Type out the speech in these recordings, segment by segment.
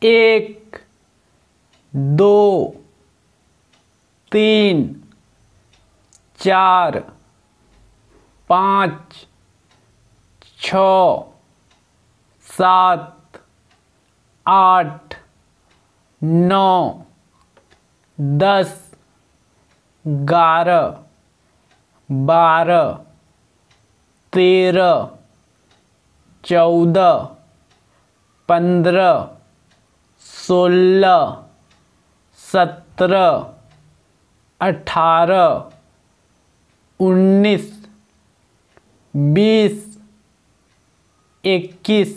एक, दो, तीन, चार, पाँच, छः, सात, आठ, नौ, 10, 11, 12, 13, 14, 15, 16, 17, 18, 19, 20, 21,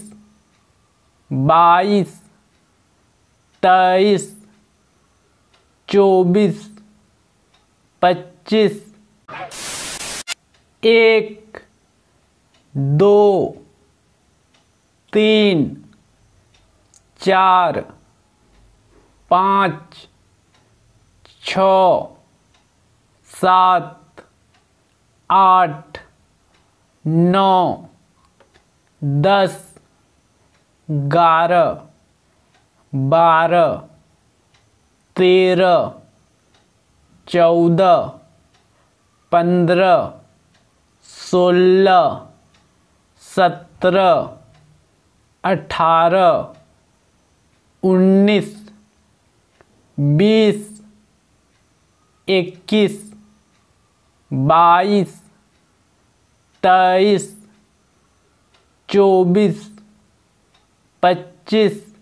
22, 23, 24, 25, एक, दो, तीन, चार, पाँच, छः, सात, आठ, नौ, 10, 11, 12, 13, 14, 15, 16, 17, 18, 19, 20, 21, 22, 23, 24, 25,